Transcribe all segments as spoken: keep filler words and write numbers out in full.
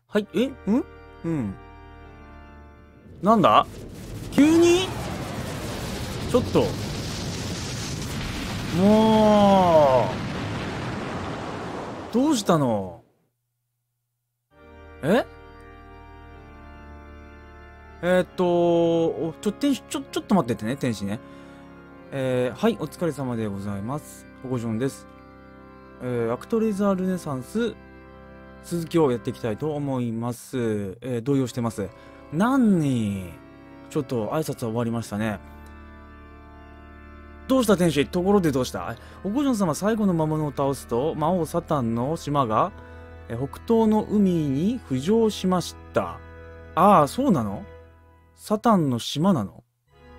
はい、えんうん。なんだ急にちょっと。もう、どうしたの？ええー、っと、おちょ、天使、ちょ、ちょっと待っててね、天使ね。えー、はい、お疲れ様でございます。ココジョンです。えー、アクトレザールネサンス、続きをやっていきたいと思います。えー、動揺してます。何に、ちょっと挨拶は終わりましたね。どうした天使？ところでどうした？オコジョン様、最後の魔物を倒すと、魔王サタンの島が、え北東の海に浮上しました。ああ、そうなの？サタンの島なの？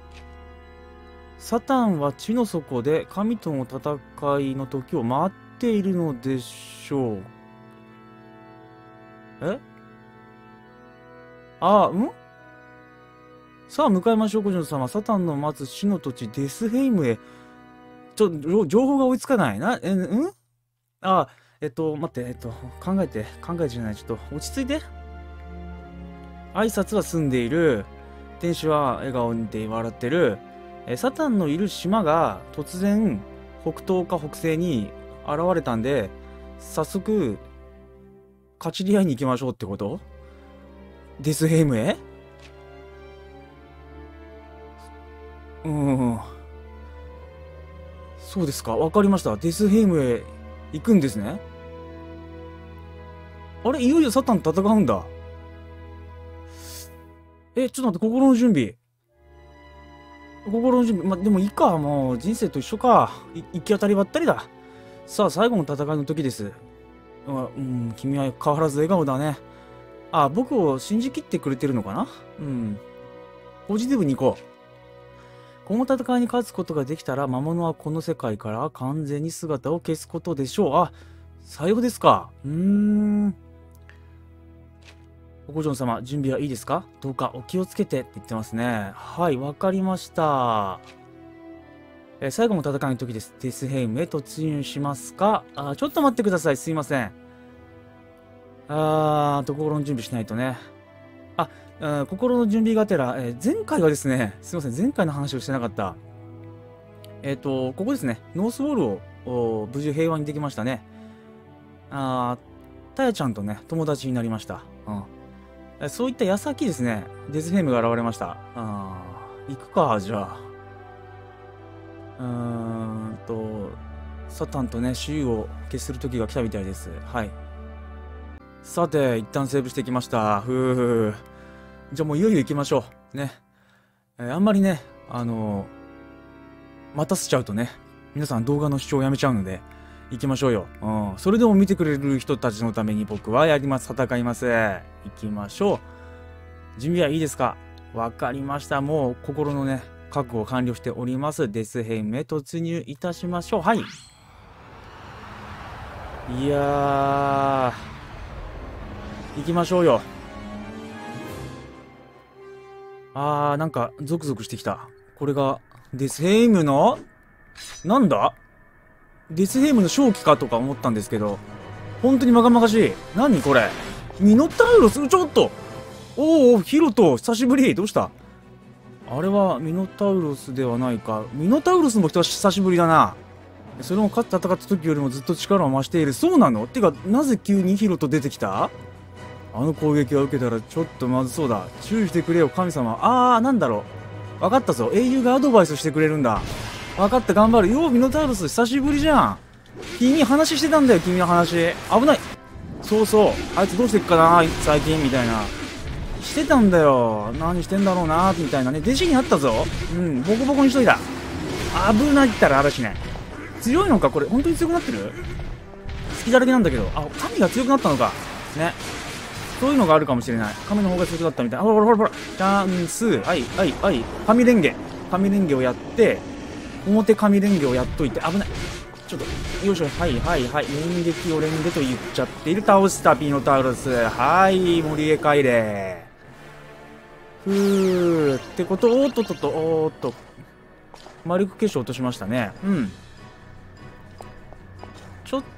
サタンは地の底で神との戦いの時を待っているのでしょう。えああ、んさあ、向かいましょう、オコジョン様。サタンの待つ死の土地、デスヘイムへ。ちょ、情報が追いつかないな。え、んああ、えっと、待って、えっと、考えて、考えてじゃない、ちょっと、落ち着いて。挨拶は済んでいる。天使は笑顔で笑ってる。え、サタンのいる島が突然、北東か北西に現れたんで、早速、勝ちり合いに行きましょうってこと？デスヘイムへ？うーん。そうですか。わかりました。デスヘイムへ行くんですね。あれ、いよいよサタンと戦うんだ。え、ちょっと待って、心の準備。心の準備。ま、でもいいか。もう、人生と一緒か。い行き当たりばったりだ。さあ、最後の戦いの時です。あ、うん、君は変わらず笑顔だね。あ、僕を信じきってくれてるのかな？うん。ポジティブに行こう。この戦いに勝つことができたら、魔物はこの世界から完全に姿を消すことでしょう。あ、さようですか。うーん。おこじょん様、準備はいいですか？どうかお気をつけてって言ってますね。はい、わかりました。えー最後の戦いの時です。デスヘイムへ突入しますか？あ、ちょっと待ってください。すいません。あー、と心の準備しないとね。あ、あ心の準備がてら、えー前回はですね、すいません、前回の話をしてなかった。えっ、と、ここですね、ノースウォールをお無事平和にできましたね。あー、たやちゃんとね、友達になりました。うん。えそういった矢先ですね、デスヘイムが現れました。あー、行くか、じゃあ。うーんと、サタンとね、周囲を消する時が来たみたいです。はい。さて、一旦セーブしてきました。ふう。じゃあもういよいよ行きましょう。ね。えーあんまりね、あのー待たせちゃうとね、皆さん動画の視聴をやめちゃうので、行きましょうよ。うん。それでも見てくれる人たちのために僕はやります。戦います。行きましょう。準備はいいですか？わかりました。もう心のね、覚悟完了しております。デスヘイムへ突入いたしましょう。はい。いやー、行きましょうよ。あー、なんか、ゾクゾクしてきた。これが、デスヘイムのなんだデスヘイムの正気かとか思ったんですけど、本当にまがまがしい。何これ？ミノタウロス？ちょっとおお、ヒロト、久しぶり。どうした？あれはミノタウロスではないか。ミノタウロスも久しぶりだな。それも勝って戦った時よりもずっと力を増している。そうなの？てか、なぜ急にヒロト出てきた？あの攻撃を受けたらちょっとまずそうだ。注意してくれよ、神様。あー、なんだろう。わかったぞ。英雄がアドバイスしてくれるんだ。わかった、頑張る。よう、ミノタウロス、久しぶりじゃん。君、話してたんだよ、君の話。危ない。そうそう。あいつどうしてっかな、最近、みたいな。してたんだよ。何してんだろうな、みたいなね。弟子になったぞ。うん、ボコボコにしといた。危ないったら嵐ね。強いのかこれ、本当に強くなってる？好きだらけなんだけど。あ、神が強くなったのか。ね。そういうのがあるかもしれない。神の方が強くなったみたいな。ほらほらほら、チャンス。はい、はい、はい。神レンゲ。神レンゲをやって、表神レンゲをやっといて、危ない。ちょっと、よいしょ。はいはいはい。連撃を連撃と言っちゃっている。倒したピノタウロス。はい、森へ帰れ。ふー。ってこと、おーっとっとっと、おーっと。魔力結晶落としましたね。うん。ちょっと、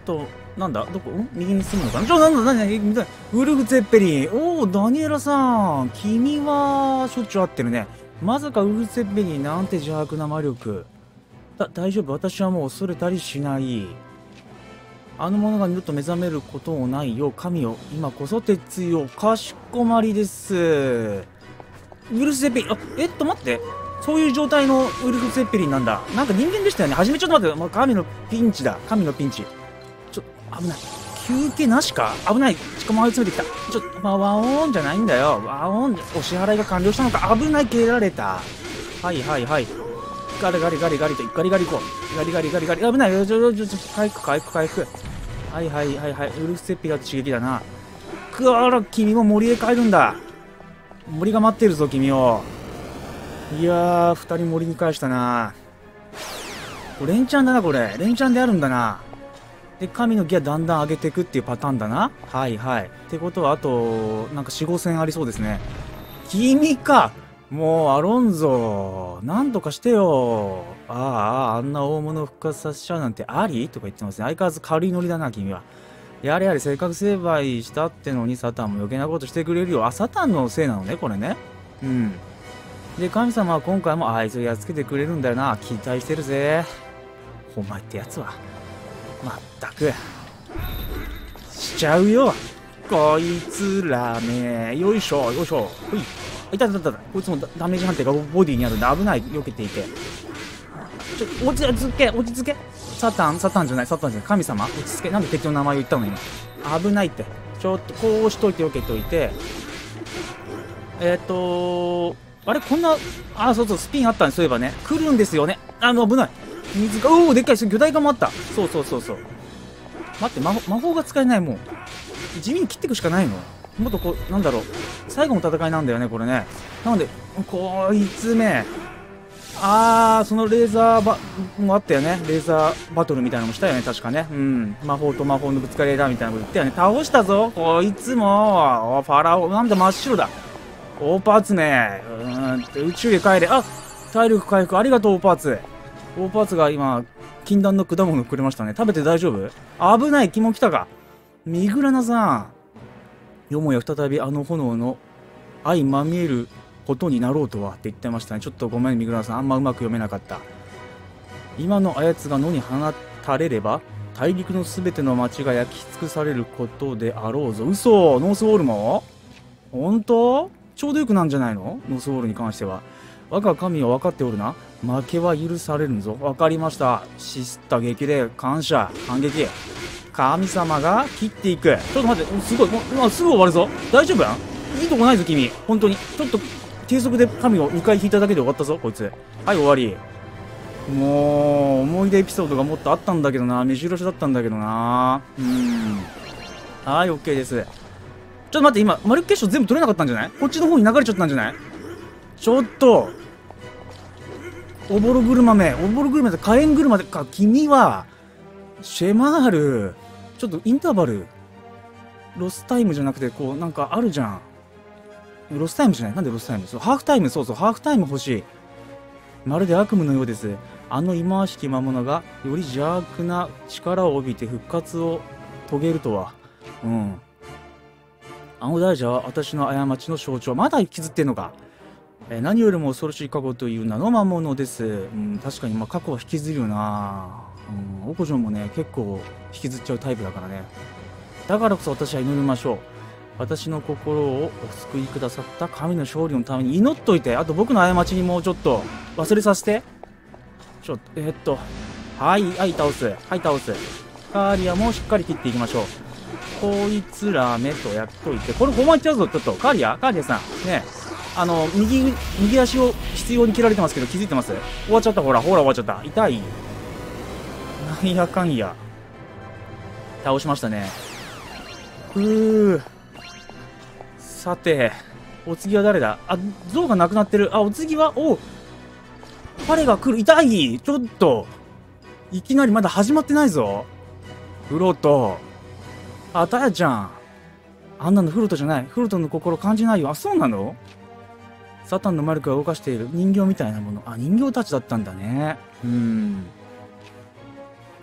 なんだどこん右に進むのかな。ちょ、なんだ、なんだ、みたいな。ウルフ・ツェッペリン。おお、ダニエラさん。君は、しょっちゅう会ってるね。まさかウルフ・ツェッペリンなんて邪悪な魔力。だ、大丈夫。私はもう恐れたりしない。あの者が二度と目覚めることもないよ。神よ。今こそ鉄よ。かしこまりです。ウルフ・ツェッペリン。あ、えっと、待って。そういう状態のウルフ・ツェッペリンなんだ。なんか人間でしたよね。はじめちょっと待って。ま神のピンチだ。神のピンチ。ちょ、危ない。休憩なしか危ない。しかも追い詰めてきた。ちょ、まあ、ワオーンじゃないんだよ。ワオーンでお支払いが完了したのか。危ない。蹴られた。はいはいはい。ガリガリガリガリと、ガリガリ行こう。ガリガリガリガリ。危ない。ちょ、ちょ、ちょ、回復回復回復。はいはいはいはい。ウルフ・ツェッペリンが刺激だな。くわら、君も森へ帰るんだ。森が待ってるぞ、君を。いやー、二人森に返したな。これ連チャンだな、これ。連チャンであるんだな。で、神のギアだんだん上げていくっていうパターンだな。はいはい。ってことは、あと、なんかよん、ご戦ありそうですね。君かもう、アロンゾ。なんとかしてよ。ああ、あんな大物を復活させちゃうなんてありとか言ってますね。相変わらず軽いノリだな、君は。やれやれ、せっかく成敗したってのに、サタンも余計なことしてくれるよ。あ、サタンのせいなのね、これね。うん。で、神様は今回もあいつをやっつけてくれるんだよな。期待してるぜ。お前ってやつは。まったく。しちゃうよ。こいつらね。よいしょ、よいしょ。ほい。いたいたいたいた。こいつもダメージ判定がボディにあるんで危ない。避けていて。ちょ、落ち着け、落ち着け。サタン、サタンじゃない、サタンじゃない。神様、落ち着け。なんで敵の名前を言ったの今。危ないって。ちょっと、こうしといて避けておいて。えっとあれこんな、あ、そうそう、スピンあったんです、そういえばね。来るんですよね。あの、危ない。水が、おお、でっかい、巨大化もあった。そうそうそうそう。待って、魔法、魔法が使えない、もう。地味に切っていくしかないの。もっとこう、なんだろう。最後の戦いなんだよね、これね。なので、こいつめ。あー、そのレーザーバ、もあったよね。レーザーバトルみたいなのもしたよね、確かね。うん。魔法と魔法のぶつかりだみたいなこと言ったよね。倒したぞ、こいつも。お、ファラオ、なんだ、真っ白だ。オーパーツめ。うーん、宇宙へ帰れ。あ、体力回復ありがとう、オーパーツ。オーパーツが今、禁断の果物をくれましたね。食べて大丈夫？危ない、気も来たか。ミグラナさん。よもや再びあの炎の相まみえることになろうとはって言ってましたね。ちょっとごめん、ミグラナさん。あんまうまく読めなかった。今のあやつが野に放たれれば、大陸のすべての町が焼き尽くされることであろうぞ。嘘、ノースウォールも本当？ちょうどよくなんじゃないの？ノースウォールに関しては。我が神は分かっておるな。負けは許されるんぞ。分かりました。しった激励、感謝、反撃。神様が切っていく。ちょっと待って、すごい、もう、すぐ終わるぞ。大丈夫やん？いいとこないぞ、君。本当に。ちょっと、低速で神をにかい引いただけで終わったぞ、こいつ。はい、終わり。もう、思い出エピソードがもっとあったんだけどな。目白押しだったんだけどな。うーん。はい、OK です。ちょっと待って、今、魔力結晶全部取れなかったんじゃない？こっちの方に流れちゃったんじゃない？ちょっと、おぼろ車め、おぼろ車で火炎車でか、君は、シェマール、ちょっとインターバル、ロスタイムじゃなくて、こう、なんかあるじゃん。ロスタイムじゃない？なんでロスタイム？そう、ハーフタイム、そうそう、ハーフタイム欲しい。まるで悪夢のようです。あの忌まわしき魔物が、より邪悪な力を帯びて復活を遂げるとは。うん。あの大蛇は私の過ちの象徴。まだ引きずってんのか。えー、何よりも恐ろしい過去という名の魔物です。うん、確かに、まあ、過去は引きずるよな。うん、オコジョンもね、結構引きずっちゃうタイプだからね。だからこそ私は祈りましょう。私の心をお救いくださった神の勝利のために祈っといて。あと僕の過ちにもうちょっと忘れさせて。ちょっと、えー、っと。はい、はい、倒す。はい、倒す。カーリアもしっかり切っていきましょう。こいつらめとやっといて。これ、ほんまいっちゃうぞ、ちょっと。カーリアカーリアさん。ねあの、右、右足を必要に切られてますけど、気づいてます？終わっちゃった、ほら、ほら終わっちゃった。痛い。なんやかんや。倒しましたね。ふぅ。さて、お次は誰だ？あ、像がなくなってる。あ、お次は、おう。彼が来る。痛い。ちょっと。いきなりまだ始まってないぞ。フロート。あ、タヤちゃん。あんなのフルトじゃない。フルトの心感じないよ。あ、そうなの？サタンの魔力が動かしている人形みたいなもの。あ、人形たちだったんだね。うーん。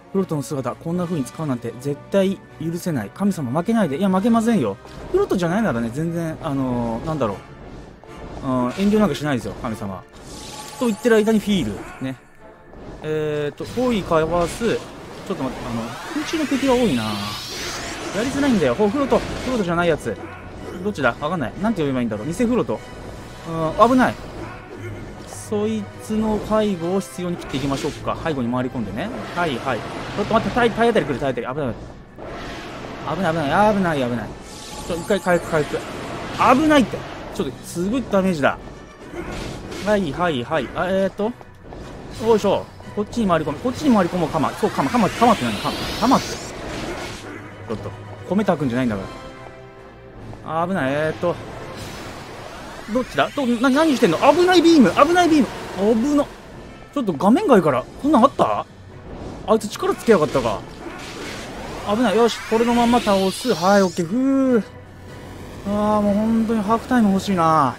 フロトの姿、こんな風に使うなんて絶対許せない。神様負けないで。いや、負けませんよ。フロトじゃないならね、全然、あのー、なんだろう。うん、遠慮なんかしないですよ、神様。と言ってる間にフィール。ね。えーと、包囲かわす。ちょっと待って、あの、空中の敵が多いな。やりづらいんだよ。ほ、フロト。フロトじゃないやつ。どっちだわかんない。なんて呼べばいいんだろう。偽フロト。うん、危ない。そいつの背後を必要に切っていきましょうか。背後に回り込んでね。はいはい。ちょっと待って、体、体当たり来る、体当たり。危ない。危ない、危ない、危ない、危ない。ちょ、一回回復、回復。危ないって。ちょっと、すごいダメージだ。はいはいはい。あ、えーと。よいしょ。こっちに回り込む。こっちに回り込もう、カマ。そう、カマ、カマ、カマって何カマ、カマって。ちょっと、米炊くんじゃないんだから。危ない、えーと。どっちだど、な、何してんの危ないビーム危ないビーム危な。ちょっと画面外から、こんなんあった？あいつ力つけやがったか。危ない。よし、これのまんま倒す。はい、オッケー。ふー。あー、もう本当にハーフタイム欲しいな。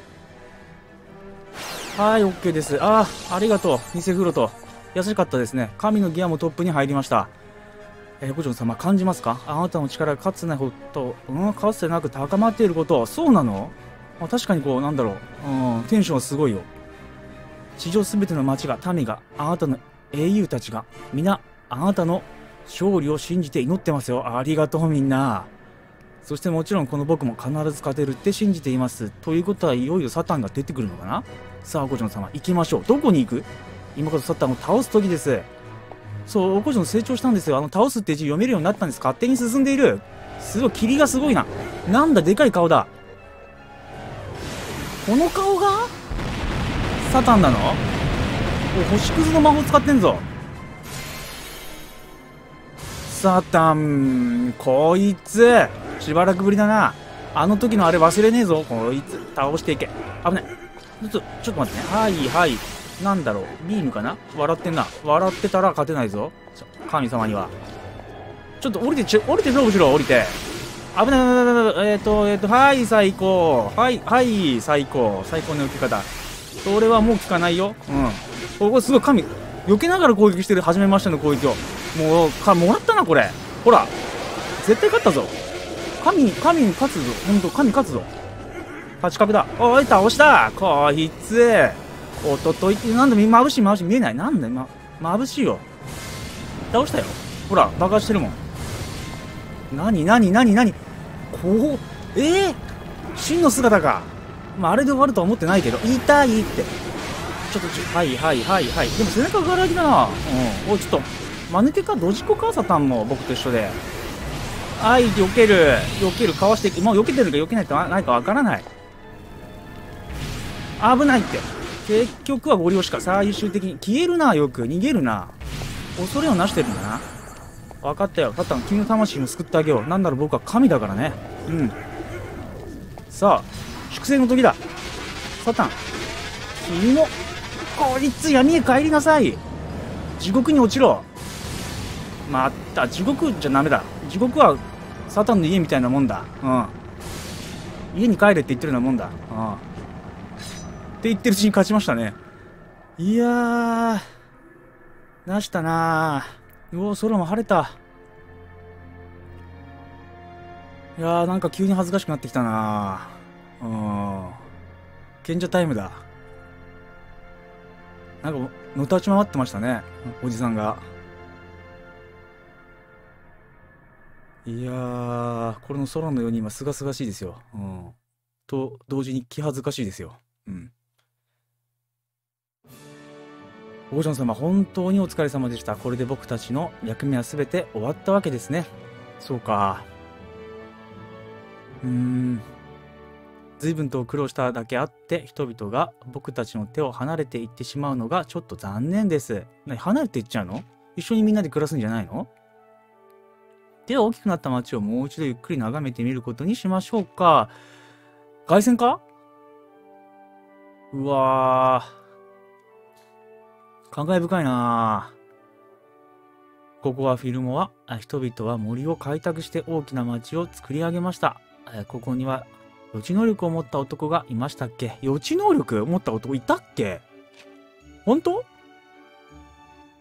はい、オッケーです。あー、ありがとう。偽フロト。優しかったですね。神のギアもトップに入りました。えー、五条様、感じますか？あなたの力がかつてないほど、うん、かつてなく高まっていること。そうなの？まあ、確かにこう、なんだろう。うん、テンションはすごいよ。地上すべての町が、民が、あなたの英雄たちが、皆、あなたの勝利を信じて祈ってますよ。ありがとうみんな。そしてもちろんこの僕も必ず勝てるって信じています。ということはいよいよサタンが出てくるのかな？さあ、おこちの様、行きましょう。どこに行く？今こそサタンを倒す時です。そう、おこちの成長したんですよ。あの、倒すって字読めるようになったんです。勝手に進んでいる。すごい、霧がすごいな。なんだ、でかい顔だ。この顔がサタンなの？お、星屑の魔法使ってんぞ。サタン、こいつ、しばらくぶりだな。あの時のあれ忘れねえぞ。こいつ、倒していけ。危ない。ちょっと、ちょっと待ってね。はいはい。なんだろう。ビームかな？笑ってんな。笑ってたら勝てないぞ。神様には。ちょっと降りて、ちょ、降りて勝負しろ、降りて。危ない、危ない、危ない、えっと、えっと、はい、最高。はい、はい、最高。最高の受け方。それはもう効かないよ。うん。ここすごい神、避けながら攻撃してる。初めましての攻撃を。もう、か、もらったな、これ。ほら。絶対勝ったぞ。神、神に勝つぞ。ほんと、神勝つぞ。勝ち確だ。おい、倒したこいつ。おっとっといって、なんで、眩しい眩しい。見えない。なんで、ま、眩しいよ。倒したよ。ほら、爆発してるもん。なになになになにこう、えー、真の姿か。まあ、あれで終わるとは思ってないけど、痛いって。ちょっとちょ、はいはいはいはい。でも背中がら空きだな。うん。おい、ちょっと、間抜けかドジコかサタンも、僕と一緒で。はい、避ける。避ける、かわしていく。もう避けてるか避けないかないかわからない。危ないって。結局はご利用しか。最終的に。消えるな、よく。逃げるな。恐れをなしてるんだな。分かったよ。サタン、君の魂も救ってあげよう。なんだろう、僕は神だからね。うん。さあ、粛清の時だ。サタン、君も、こいつ闇へ帰りなさい。地獄に落ちろ。また、地獄じゃダメだ。地獄は、サタンの家みたいなもんだ。うん。家に帰れって言ってるようなもんだ。うん。って言ってるうちに勝ちましたね。いやー、なしたなー。うお、空も晴れた。いやー、なんか急に恥ずかしくなってきたなー。うん。賢者タイムだ。なんか、のたち回ってましたね。おじさんが。いやー、これの空のように今、すがすがしいですよ。うん。と、同時に気恥ずかしいですよ。うん。オージョン様、本当にお疲れ様でした。これで僕たちの役目は全て終わったわけですね。そうか。うーん。随分と苦労しただけあって、人々が僕たちの手を離れていってしまうのがちょっと残念です。なに、離れていっちゃうの？一緒にみんなで暮らすんじゃないの？では大きくなった街をもう一度ゆっくり眺めてみることにしましょうか。凱旋か？うわー。感慨深いなぁ。ここはフィルモア。人々は森を開拓して大きな町を作り上げました。ここには予知能力を持った男がいましたっけ？予知能力を持った男いたっけ？本当？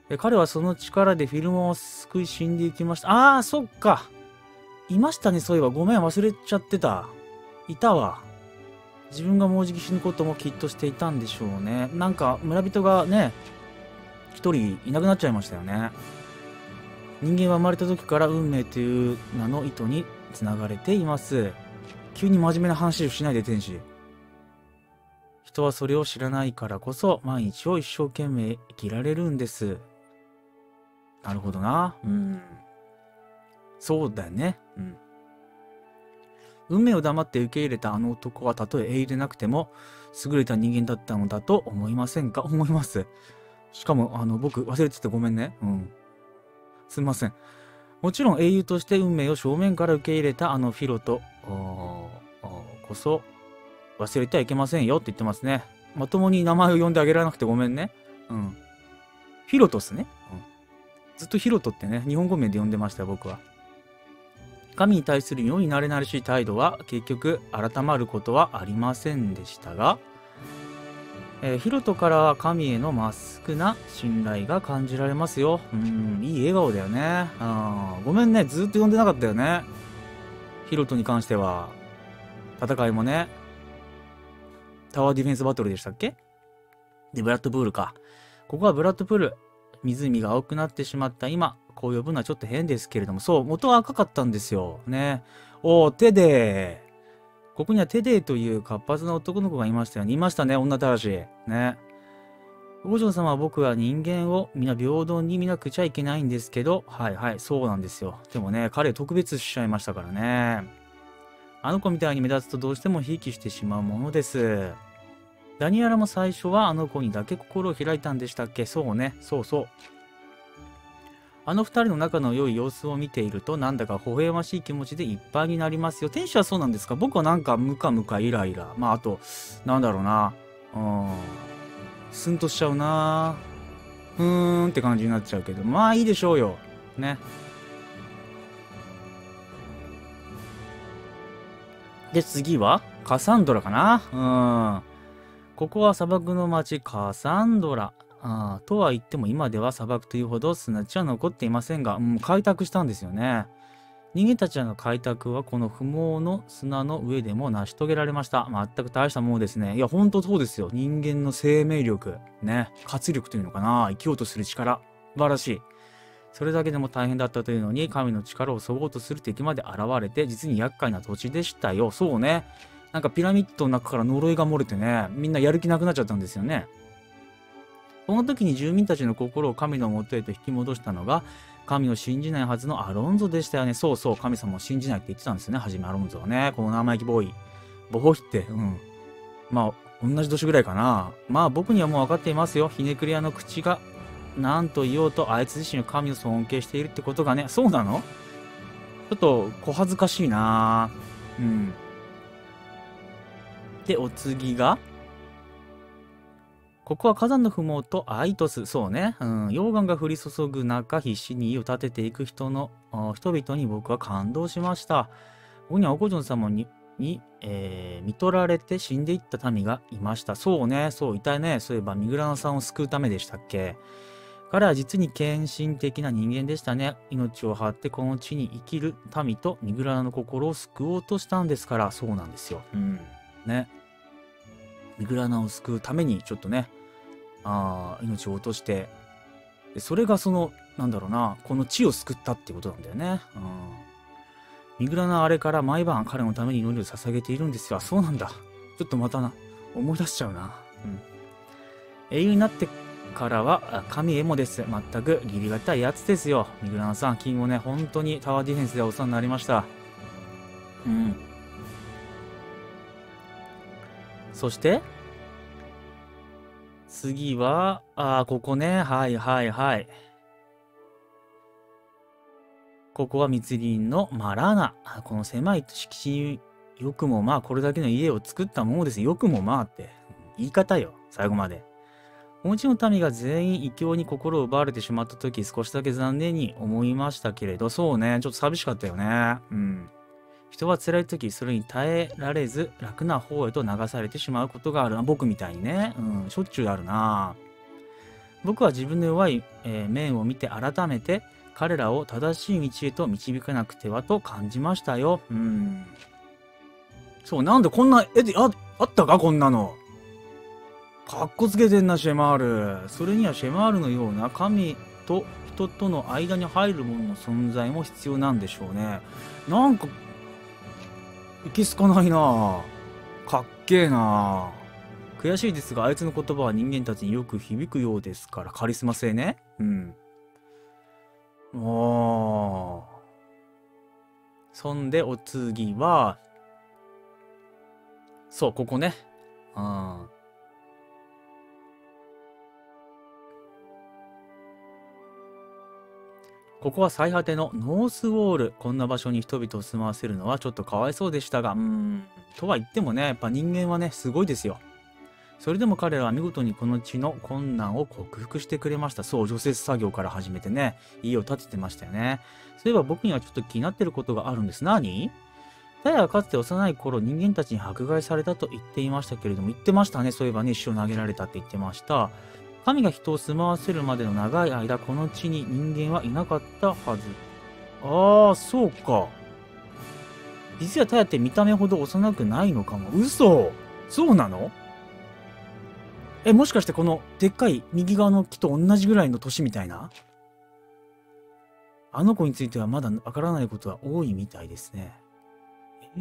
え彼はその力でフィルムを救い死んでいきました。ああ、そっか。いましたね、そういえば。ごめん、忘れちゃってた。いたわ。自分がもうじき死ぬこともきっとしていたんでしょうね。なんか、村人がね、一人いなくなっちゃいましたよね。人間は生まれた時から運命という名の糸に繋がれています。急に真面目な話をしないで、天使。人はそれを知らないからこそ、毎日を一生懸命生きられるんです。なるほどな。うん。そうだよね。うん。運命を黙って受け入れたあの男はたとえ英雄でなくても優れた人間だったのだと思いませんか？思います。しかも、あの、僕忘れててごめんね。うん。すみません。もちろん英雄として運命を正面から受け入れたあのフィロとこそ忘れてはいけませんよって言ってますね。まともに名前を呼んであげられなくてごめんね。うん。フィロトっすね。うん。ずっとヒロトってね、日本語名で呼んでましたよ、僕は。神に対する世に慣れ慣れしい態度は結局改まることはありませんでしたが、えー、ヒロトからは神へのまっすぐな信頼が感じられますよ。うん、いい笑顔だよね。あごめんね、ずっと呼んでなかったよね。ヒロトに関しては、戦いもね、タワーディフェンスバトルでしたっけ？で、ブラッドプールか。ここはブラッドプール。湖が青くなってしまった今、こう呼ぶのはちょっと変ですけれども、そう、元は赤かったんですよ。ね。おー、テデー。ここにはテデーという活発な男の子がいましたよね。いましたね、女たらし。ね。五条様は僕は人間を皆平等に見なくちゃいけないんですけど、はいはい、そうなんですよ。でもね、彼特別しちゃいましたからね。あの子みたいに目立つとどうしてもひいきしてしまうものです。ダニエラも最初はあの子にだけ心を開いたんでしたっけ？そうね、そうそう。あの二人の仲の良い様子を見ていると、なんだか微笑ましい気持ちでいっぱいになりますよ。天使はそうなんですか？僕はなんかムカムカイライラ。まあ、あと、なんだろうな。うん。スンとしちゃうな。ふーんって感じになっちゃうけど、まあいいでしょうよ。ね。で、次はカサンドラかな。うん。ここは砂漠の町カサンドラ。あとは言っても今では砂漠というほど砂地は残っていませんが、うん、開拓したんですよね。人間たちの開拓はこの不毛の砂の上でも成し遂げられました。全く大したものですね。いや、ほんとそうですよ。人間の生命力、ね、活力というのかな。生きようとする力。素晴らしい。それだけでも大変だったというのに、神の力を削ごうとする敵まで現れて、実に厄介な土地でしたよ。そうね。なんかピラミッドの中から呪いが漏れてね、みんなやる気なくなっちゃったんですよね。その時に住民たちの心を神のもとへと引き戻したのが、神を信じないはずのアロンゾでしたよね。そうそう、神様を信じないって言ってたんですよね。はじめアロンゾはね。この生意気ボーイ。ボーイって、うん。まあ、同じ年ぐらいかな。まあ、僕にはもう分かっていますよ。ひねくれ屋の口が、何と言おうと、あいつ自身を神を尊敬しているってことがね。そうなの？ちょっと、小恥ずかしいな。うん。で、お次が、ここは火山の麓とアイトス。そうね。うん。溶岩が降り注ぐ中、必死に家を建てていく人の、人々に僕は感動しました。ここにはオコジョン様に、に、えー、見取られて死んでいった民がいました。そうね。そう、いたね。そういえば、ミグラナさんを救うためでしたっけ。彼は実に献身的な人間でしたね。命を張ってこの地に生きる民とミグラナの心を救おうとしたんですから、そうなんですよ。うん。ね。ミグラナを救うために、ちょっとね、あ命を落として、でそれがその、なんだろうな、この地を救ったってことなんだよね。うん。ミグラナはあれから毎晩彼のために祈りを捧げているんですよ。そうなんだ。ちょっとまたな、思い出しちゃうな。うん。英雄になってからは、神エモです。全く義理がたいやつですよ。ミグラナさん、金をね、本当にタワーディフェンスでお世話になりました。うん。そして、次は、ああ、ここね。はいはいはい。ここは密林のマラーナ。この狭い敷地によくもまあこれだけの家を作ったものです。よくもまあって。言い方よ。最後まで。もちろん民が全員異教に心を奪われてしまった時少しだけ残念に思いましたけれど、そうね。ちょっと寂しかったよね。うん。人は辛い時、それに耐えられず楽な方へと流されてしまうことがあるな。僕みたいにね。うん。しょっちゅうあるな。 僕は自分の弱い、えー面を見て改めて彼らを正しい道へと導かなくてはと感じましたよ。うん。そう、なんでこんな絵で、あ、あったかこんなの。かっこつけてんな、シェマール。それにはシェマールのような神と人との間に入るものの存在も必要なんでしょうね。なんか、いけすかないな。かっけえな。悔しいですが、あいつの言葉は人間たちによく響くようですから、カリスマ性ね。うん。おー。そんで、お次は、そう、ここね。うん。ここは最果てのノースウォール。こんな場所に人々を住まわせるのはちょっとかわいそうでしたが、うーん。とは言ってもね、やっぱ人間はね、すごいですよ。それでも彼らは見事にこの地の困難を克服してくれました。そう、除雪作業から始めてね、家を建ててましたよね。そういえば僕にはちょっと気になってることがあるんです。何？タヤはかつて幼い頃人間たちに迫害されたと言っていましたけれども、言ってましたね。そういえばね、石を投げられたって言ってました。神が人を住まわせるまでの長い間、この地に人間はいなかったはず。ああ、そうか。実はタヤって見た目ほど幼くないのかも。嘘！そうなの？え、もしかしてこのでっかい右側の木と同じぐらいの年みたいな？あの子についてはまだわからないことは多いみたいですね。え？ち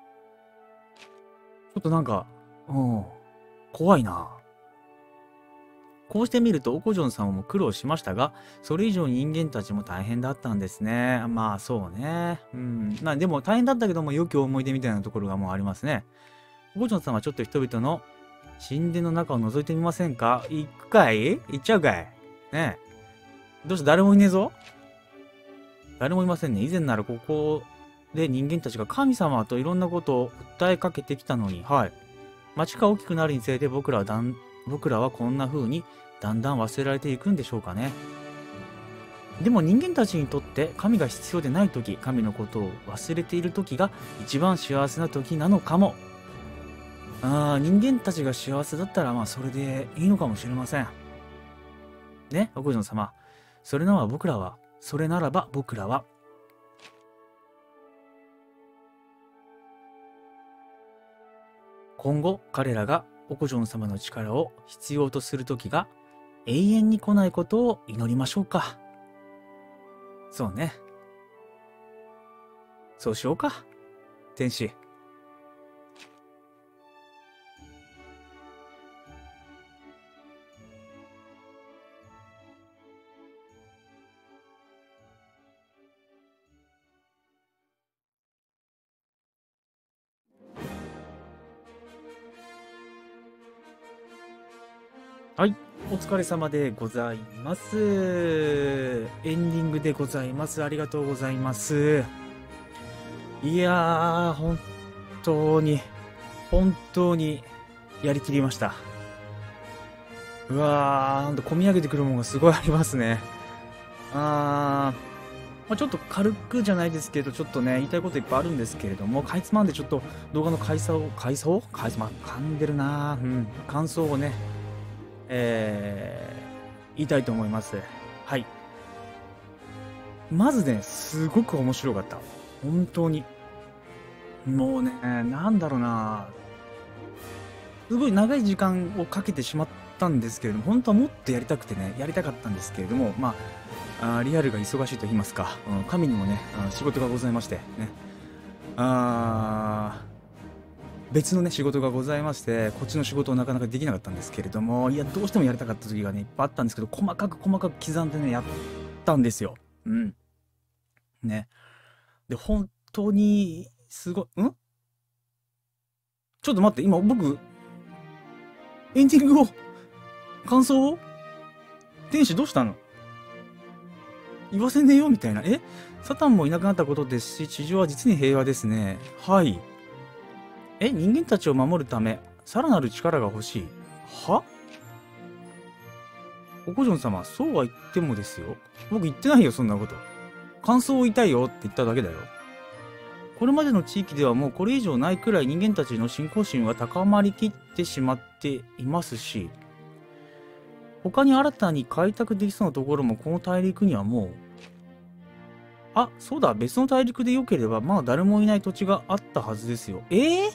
ょっとなんか、うん、怖いな。こうしてみると、オコジョンさんも苦労しましたが、それ以上に人間たちも大変だったんですね。まあ、そうね。うん。まあ、でも大変だったけども、良き思い出みたいなところがもうありますね。オコジョンさんはちょっと人々の神殿の中を覗いてみませんか？行くかい？行っちゃうかい？ねえ。どうして誰もいねえぞ？誰もいませんね。以前ならここで人間たちが神様といろんなことを訴えかけてきたのに、はい。街が大きくなるにつれて僕らはだん、僕らはこんな風にだんだん忘れられていくんでしょうかね。でも人間たちにとって神が必要でない時、神のことを忘れている時が一番幸せな時なのかも。ああ、人間たちが幸せだったらまあそれでいいのかもしれません。ね、おこじょん様。それなら僕らは、それならば僕らは、今後彼らがオコジョン様の力を必要とする時が永遠に来ないことを祈りましょうか。そうね。そうしようか、天使。はい。お疲れ様でございます。エンディングでございます。ありがとうございます。いやー、本当に、本当にやりきりました。うわー、なんと込み上げてくるものがすごいありますね。あー、まあ、ちょっと軽くじゃないですけど、ちょっとね、言いたいこといっぱいあるんですけれども、かいつまんでちょっと動画の回想を、回想回想まあ、噛んでるなー。うん。感想をね、えー、言いたいと思います。はい。まずね、すごく面白かった。本当に。もうね、なんだろうな。すごい長い時間をかけてしまったんですけれども、本当はもっとやりたくてね、やりたかったんですけれども、まあ、あリアルが忙しいと言いますか、うん、神にもね、あ仕事がございまして、ね。あー別のね、仕事がございまして、こっちの仕事をなかなかできなかったんですけれども、いや、どうしてもやりたかった時がね、いっぱいあったんですけど、細かく細かく刻んでね、やったんですよ。うん。ね。で、本当に、すごい、んちょっと待って、今僕、エンディングを、感想を天使どうしたの？言わせねえよみたいな。えサタンもいなくなったことですし、地上は実に平和ですね。はい。え人間たちを守るため、さらなる力が欲しい。はおこじょん様、そうは言ってもですよ。僕言ってないよ、そんなこと。感想を言いたいよって言っただけだよ。これまでの地域ではもうこれ以上ないくらい人間たちの信仰心は高まりきってしまっていますし、 他に新たに開拓できそうなところもこの大陸にはもう。あ、そうだ、別の大陸で良ければ、まだ誰もいない土地があったはずですよ。ええー、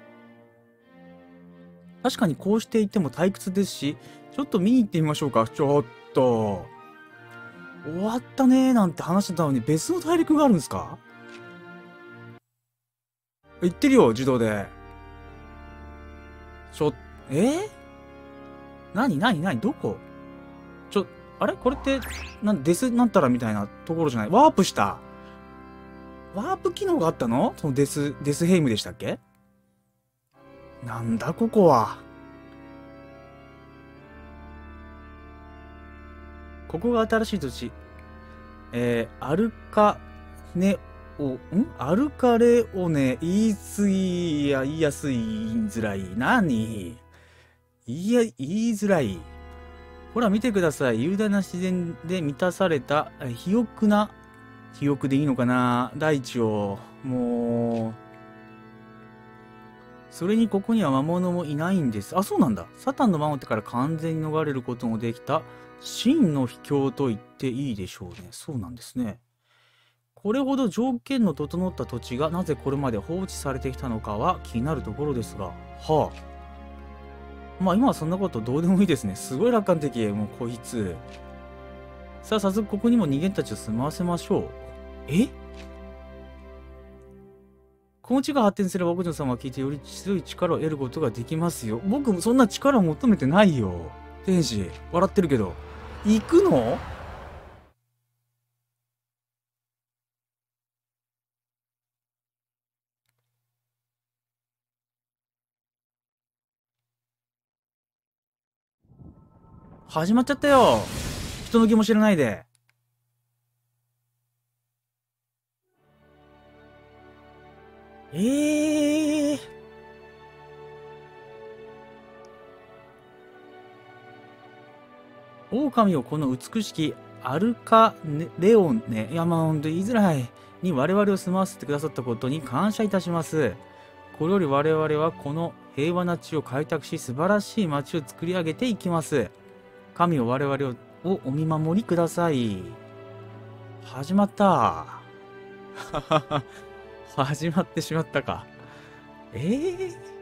確かにこうしていても退屈ですし、ちょっと見に行ってみましょうか。ちょっと。終わったねーなんて話してたのに別の大陸があるんですか？言ってるよ、自動で。ちょ、えー、なになになにどこ？ちょ、あれこれって、なん、デスなんたらみたいなところじゃない？ワープした。ワープ機能があったの？そのデス、デスヘイムでしたっけ？なんだここは。ここが新しい土地。えー、アルカネオ、んアルカレオネ、言い過ぎや、言いやすい、言いづらい。何？言いや、言いづらい。ほら見てください。雄大な自然で満たされた、肥沃な、肥沃でいいのかな？大地を、もう、それにここには魔物もいないんです。あ、そうなんだ。サタンの魔王手から完全に逃れることもできた、真の秘境と言っていいでしょうね。そうなんですね。これほど条件の整った土地がなぜこれまで放置されてきたのかは気になるところですが。はあ。まあ今はそんなことどうでもいいですね。すごい楽観的。もうこいつ。さあ早速ここにも人間たちを住まわせましょう。え？この地が発展すれば僕女様が聞いてより強い力を得ることができますよ。僕もそんな力を求めてないよ。天使、笑ってるけど。行くの？始まっちゃったよ。人の気も知らないで。ええー。狼をこの美しきアルカレオネ、いやまあほんと言いづらい、に我々を住まわせてくださったことに感謝いたします。これより我々はこの平和な地を開拓し素晴らしい街を作り上げていきます。神を我々ををお見守りください。始まった。始まってしまったか。ええー